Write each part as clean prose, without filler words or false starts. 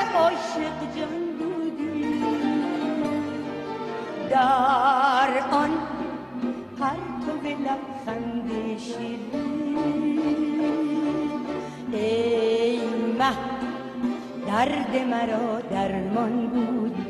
عاشق جان بودی، در آن پرتو لبخند شیرین ای مه درد مرا درمان بودی.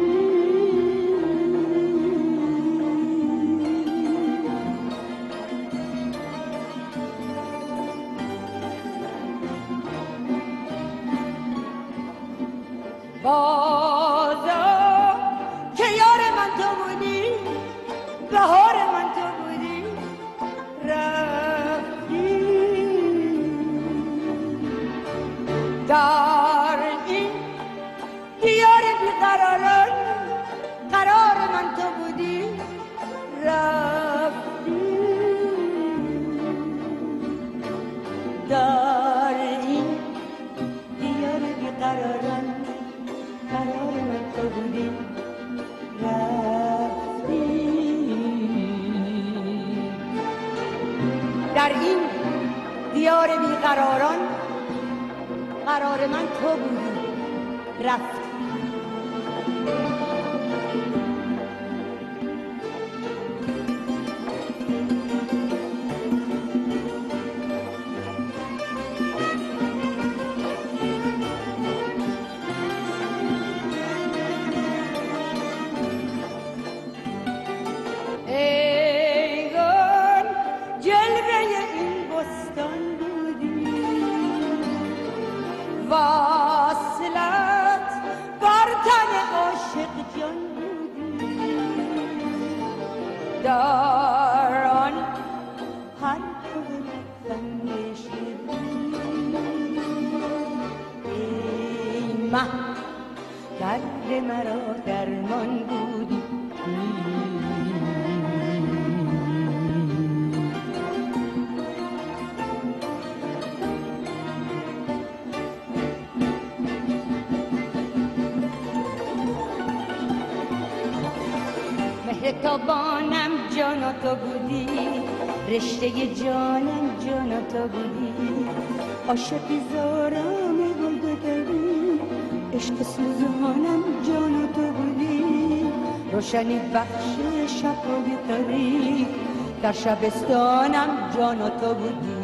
بازا که یار من تو بودی، بهار من تو بودی، رفتی در این دیار بیقراران، قرار من تو بودی، رفتی در این دیار بیقراران، قرار من تو بودی، رفتی در این دیار بیقراران، قرار من تو بودی، رفتی. در آن هر کودکان شیرین ای مه درد مرا درمان بودی. مهربانم جانا تو بودی، رشته جانم جانا تو بودی، عاشقی زارم گل دگری، عشق سوزانم جانا تو بودی، روشنی بخش شب‌های تاریک، در شبستانم جانا تو بودی.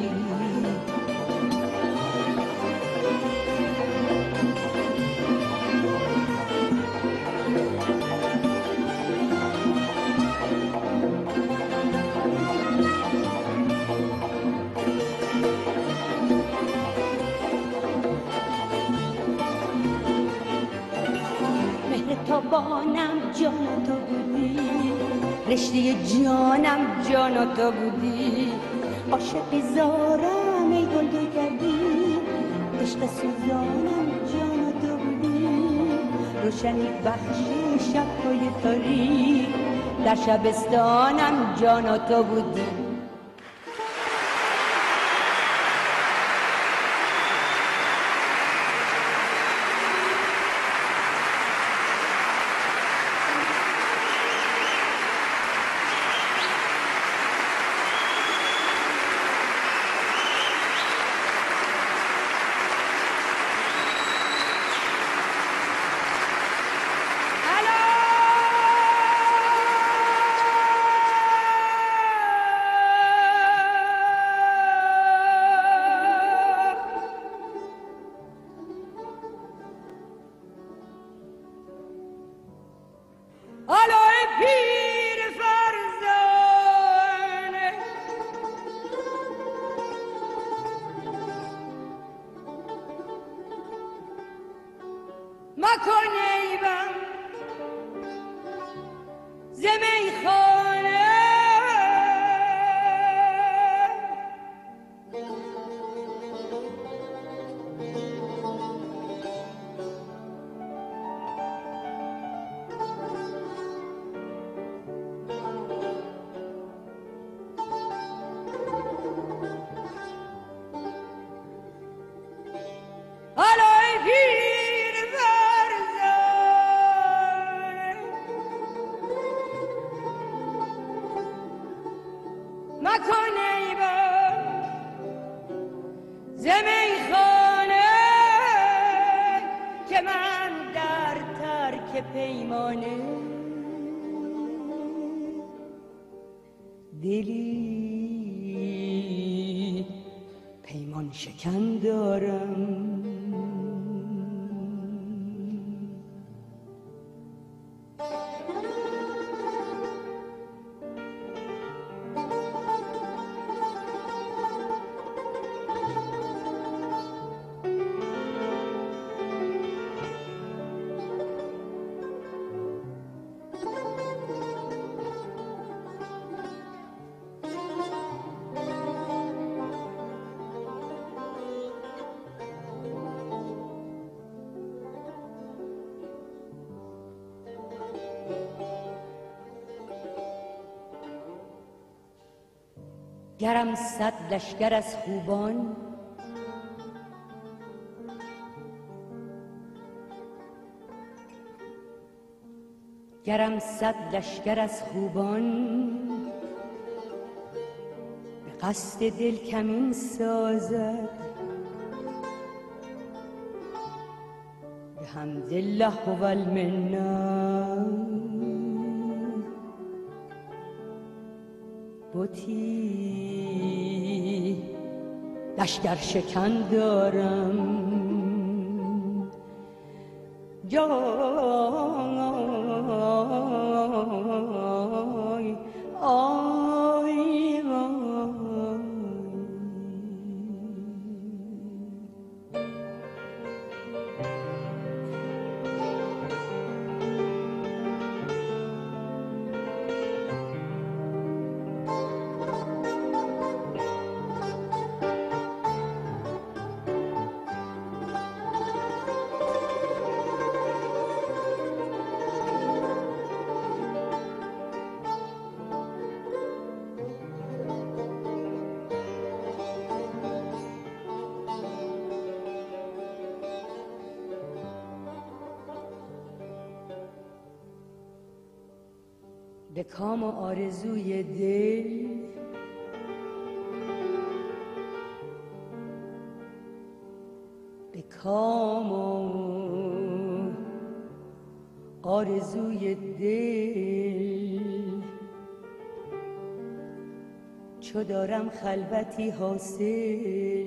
مهربانم جانا تو بودی، رشته جانم جانا تو بودی، عاشقی زارم ای گل دگری، عشق سوزانم جانا تو بودی، روشنی بخش شب‌های تاریک، در شبستانم جانا تو بودی. که پیمانه دلی پیمان شکن دارم. گرم 100 لشکر از خوبان گرم 100 لشکر از خوبان به قصد دل کمین سازد، به حمدالله و المنه بتی لشکر شکن دارم. جای آی به کام و آرزوی دل به کام و آرزوی دل چو دارم خلوتی حاصل،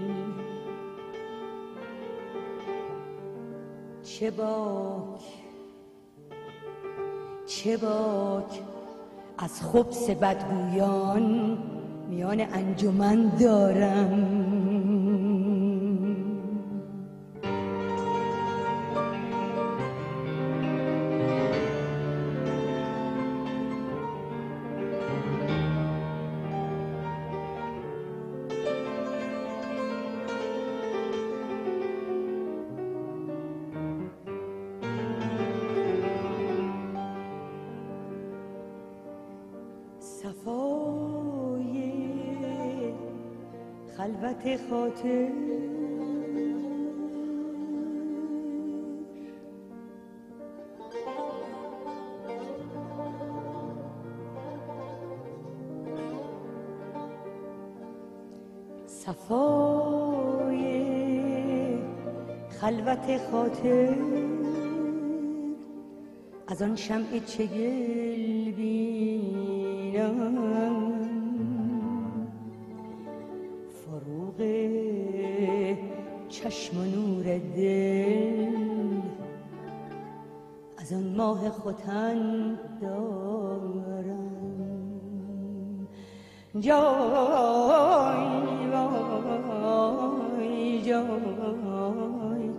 چه باک از خبث بدگویان میان انجمن دارم. صفای خلوت خاطر صفای خلوت خاطر از آن شمع چگل بینم، فروغ چشم و نور دل از آن ماه ختن دارم. جای وای جای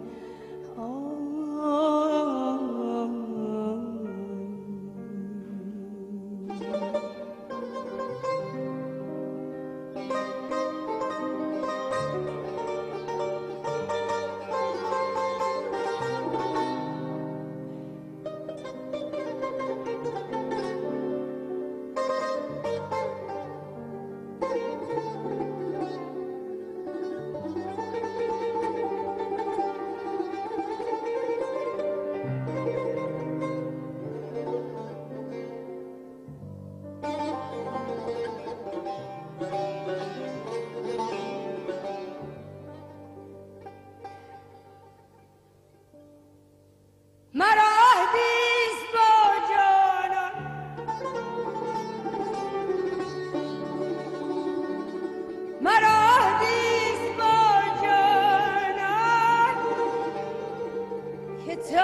که تو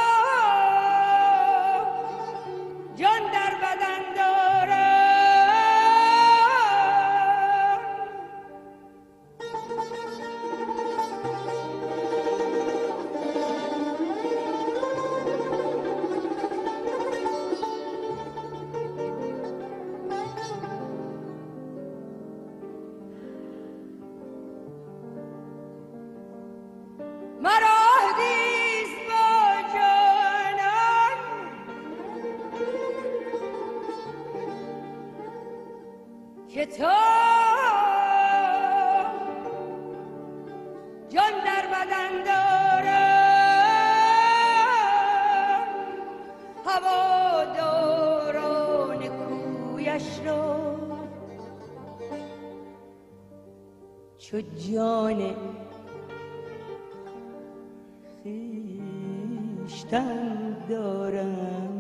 جان در بدن دارم که تو جان در بدن دارم هواداران کویش رو چو جان خویشتن دارم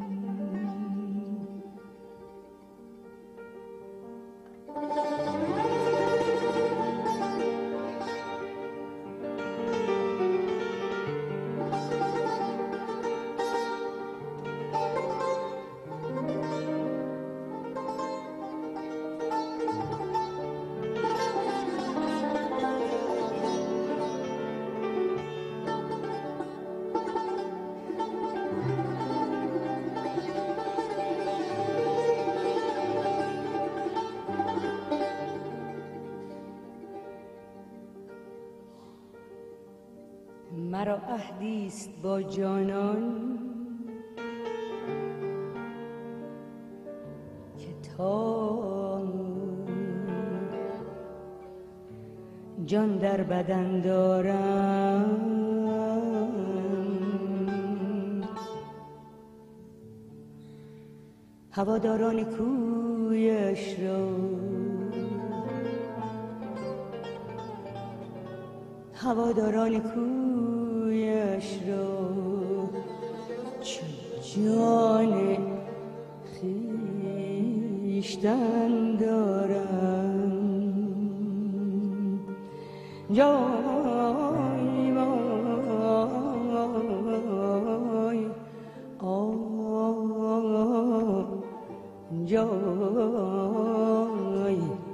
مرا عهدی است با جانان که تا جان در بدن دارم هواداران کویش را هواداران کویش را چو جان خویشتن دارم جای وای جای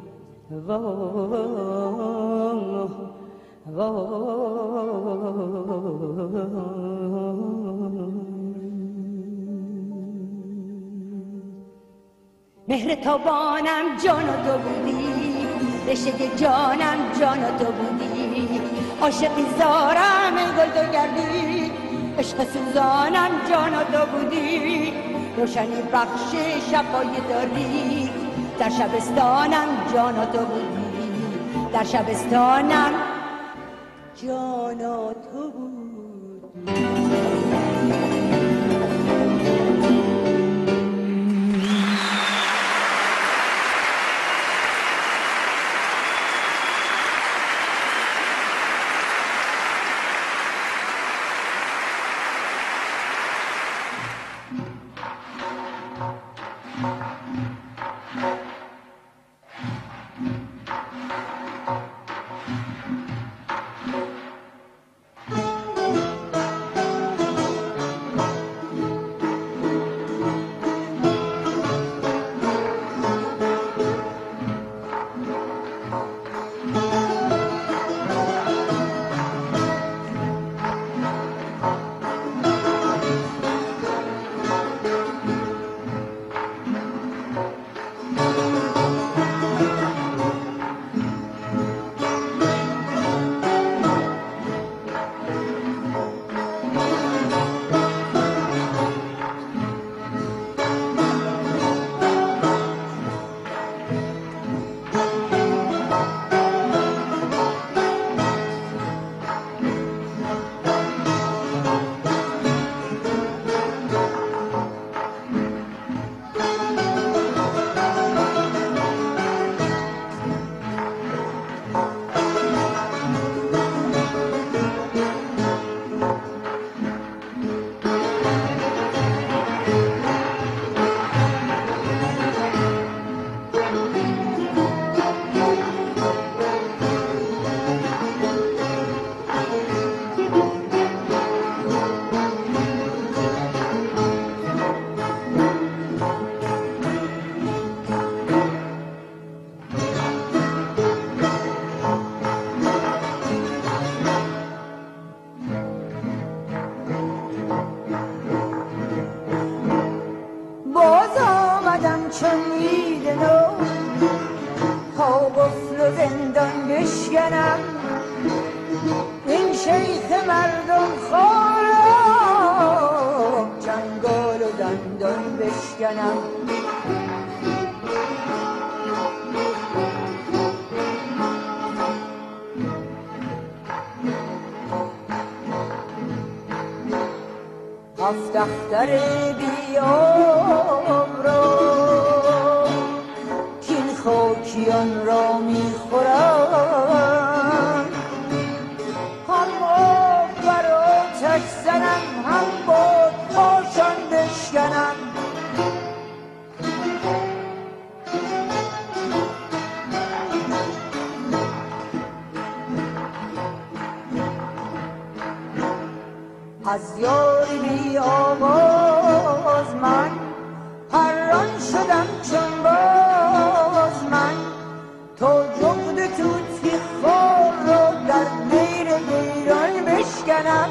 مهر تابانم جان و تو بودی رشته جانم جان و تو بودی عاشقی زارم ای گل تو گردی عشق سوزانم جان و تو بودی روشنی بخش شبای داری در شبستانم جان و تو بودی در شبستانم جان و تو بودی بشکنم، این شیخ مردم خواه چنگال و دندان بشکنم. هفت اختر بیاب را کین خاکیان را میخورم، هم آب بر آتش زنم، هم باد پاشان بشکنم. از یاری بی آواز من پران شدم چون باز من، تا جغد توتی خار را در دیر ایران بشکنم.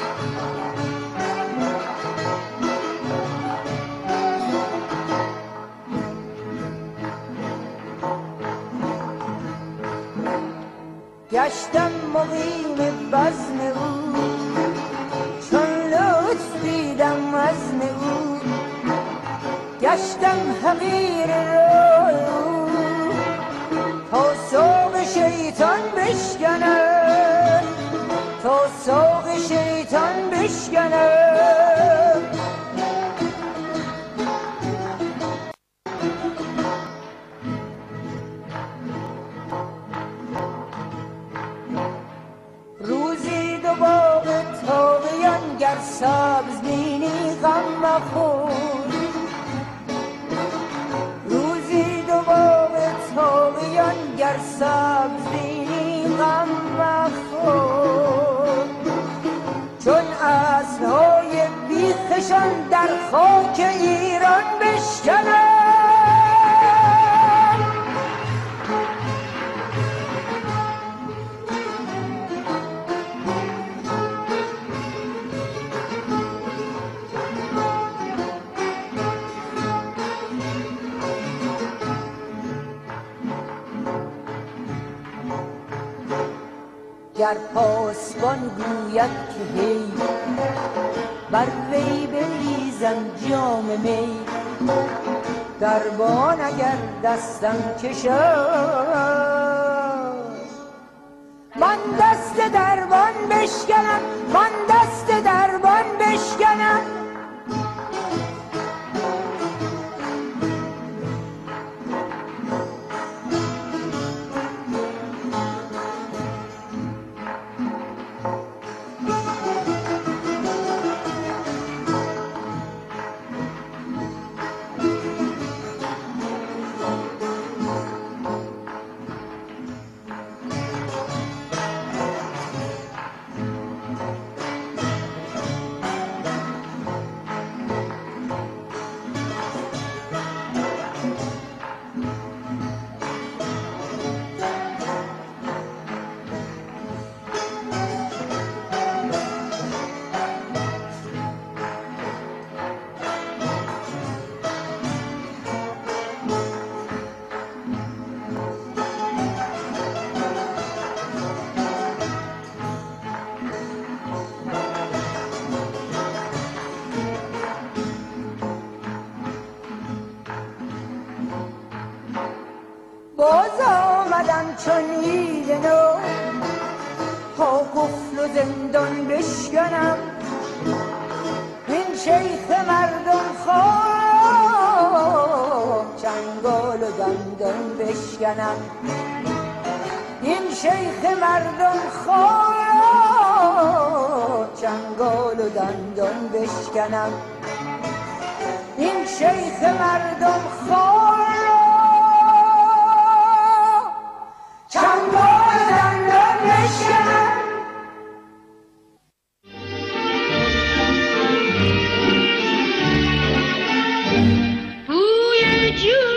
گشتم مقیم بزم او، چون لطف دیدم وزن او، گشتم حقیر راه او، تا ساق شیطان بشکنم، تا ساق شیطان بشکنم. روزی دو باغ تاقیان گر سبز بینی غم مخور، روزی دو باغ تاقیان گر سبز بینی غم مخور، چون اصلهای بیخشان در خاک ایران بشکنم. گر پاسبان گوید که هی بر وی بریزم جام می، دربان اگر دستم کشد من دست دربان بشکنم، من دست دربان بشکنم. باز آمدم چون عید نو، تا قفل و زندان بشکنم، این شیخ مردم خواه چنگال و دندان بشکنم، این شیخ مردم خواه چنگال و دندان بشکنم، این شیخ مردم خواه چنگال دندان بشکنم. بوی جون